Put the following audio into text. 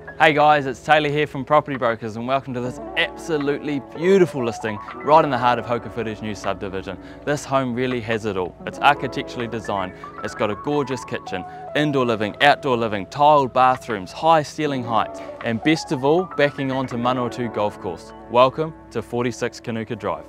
Hey guys, it's Taylor here from Property Brokers and welcome to this absolutely beautiful listing right in the heart of Hokowhitu's new subdivision. This home really has it all. It's architecturally designed, it's got a gorgeous kitchen, indoor living, outdoor living, tiled bathrooms, high ceiling heights, and best of all, backing onto Manawatu Golf Course. Welcome to 46 Kanuka Drive.